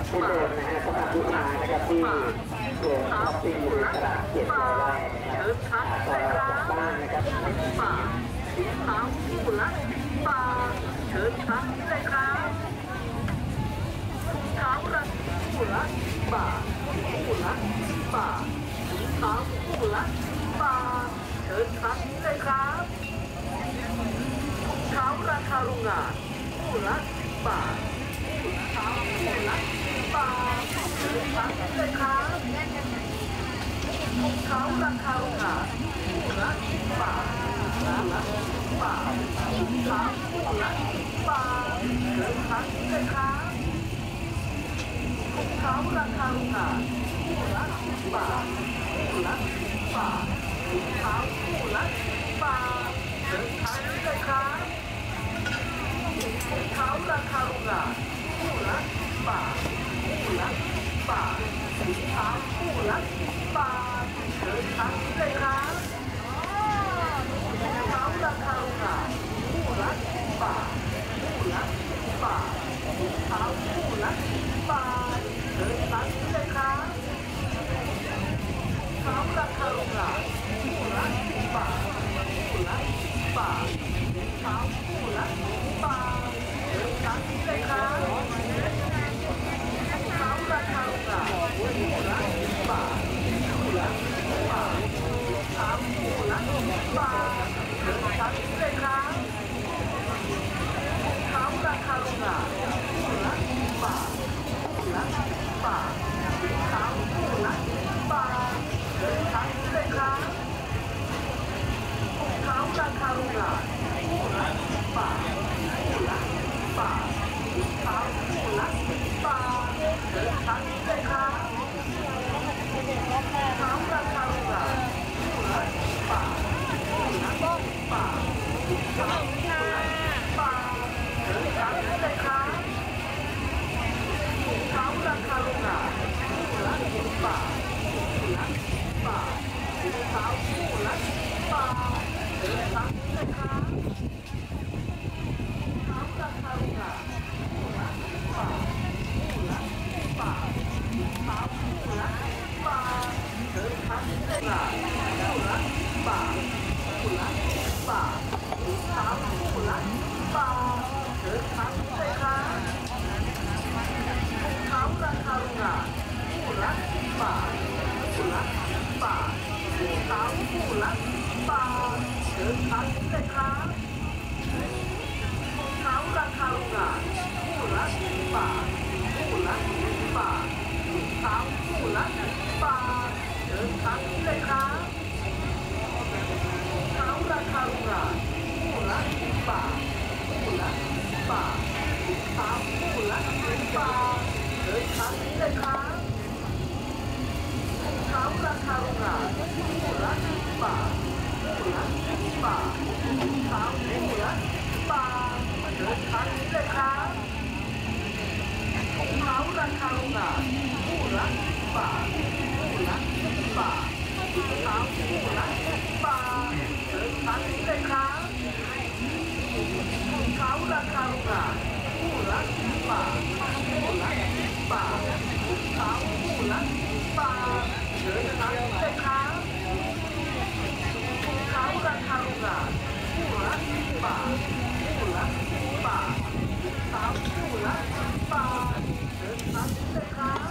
เดิมนะฮะสำหรับลูกค้านะครับที่โหลดช้อปปิ้งอยู่ในตลาดเก็บรายได้นะครับต่อจากบ้านนะครับสีขาวคู่ละ10 บาทเชิญครับเลยครับขาวละคู่ละ10 บาทคู่ละ10 บาทสีขาวคู่ละ10 บาทเชิญครับเลยครับขาวราคาโรงงานคู่ละ10 บาทสีขาวคู่ละ10 บาทเชิญครับเลยครับขาวราคาโรงงานคู่ละ10 บาทคู่ละ10 บาทสีขาวคู่ละ10 บาทเชิญครับเลยครับขาวราคาโรงงานคู่ละ10 บาทคู่ละ10 บาทสีขาวคู่ละ10 บาทเชิญครับเลยครับขาวราคาโรงงานคู่ละ10 บาทคู่ละ10 บาทสีขาวคู่ละ10 บาทเชิญครับเลยครับขาวราคาโรงงานคู่ละ10 บาทคู่ละ10 บาทสีขาวคู่ละ10 บาทเชิญครับเลยครับขาวราคาโรงงานคู่ละ10 บาทคู่ละ10 บาทสีขาวคู่ละ10 บาทเชิญครับเลยครับขาวราคาโรงงานคู่ละ10 บาทคู่ละ10 บาทสีขาวคู่ละ10 บาทเชิญครับเลยครับขาวราคาโรงงานคู่ละ10 บาทคู่ละ10 บาทสีขาวคู่ละ10 บาทเชิญครับเลยครับขาวราคาโรงงานคู่ละ10 บาทคู่ละ10 บาทสีขาวคู่ละ10 บาทเชิญครับเลยครับขาวราคาโรงงานคู่ละ10 บาทคู่ละ10 บาทสีขาวคู่ละ10 บาทเชิญครับเลยครับขาวราคาโรงงานคู่ละ10 บาทคู่ละ10 บาทสีขาวคู่ละ10 บาทเชิญครับเลยครับขาวราคาโรงงานคู่ละ10 บาทคู่ละ10 บาทสีขาวคู่ละ10 บาทเชิญครับเลยครับคู่ละ10 บาทคู่ละ10 บาทสีขาวคู่ละ10 บาทเชิญครับเลยครับขาวราคาโรงงานคู่ละ10 บาทคู่ละ10 บาทสีขาวคู่ละ10 บาทเชิญครับเลยครับขาวราคาโรงงานคู่ละ10 บาทคู่ละ10 บาทสีขาวคู่ละ10 บาทเชิญครับเลยครับขาวราคาโรงงานคู่ละ10 บาทคู่ละ10 บาทสีขาวคู่ละ10 บาทเชิญครับเลยครับขาวราคาโรงงานคู่ละ10 บาทคู่ละ10 บาทสีขาวคู่ละ10 บาทเชิญครับเลยครับขาวราคาโรงงานคู่ละ10 บาทคู่ละ10 บาทสีขาวคู่ละ10 บาทเชิญครับเลยครับขาวราคาโรงงานคู่ละ10 บาทคู่ละ10 บาทสีขาวคู่ละ10 บาทเชิญครับเลยครับขาวราคาโรงงานคู่ละ10 บาทคู่ละ10 บาทสีขาวคู่ละ10 บาทเชิญครับเลยครับ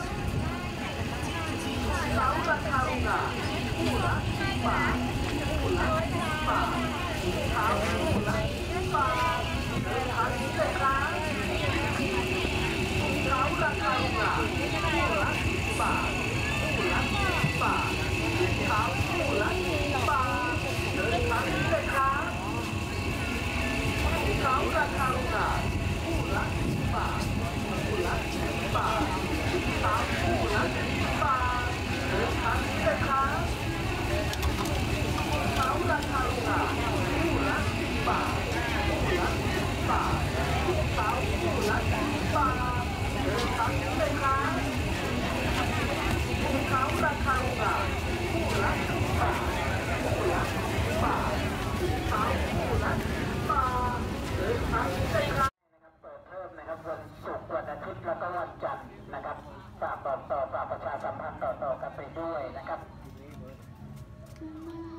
ขาวราคาโรงงานคู่ละ10 บาทคู่ละ10 บาทสีขาวคู่ละ10 บาทเชิญครับเลยครับขาวราคาโรงงานคู่ละ10 บาทคู่ละ10 บาทสีขาวคู่ละ10 บาทเชิญครับเลยครับขาวราคาโรงงานคู่ละ10 บาทคู่ละ10 บาทสีขาวคู่ละ10 บาทเชิญครับเลยครับฝากบอกต่อฝากประชาสัมพันธ์ต่อกันไปด้วยนะครับ Saimai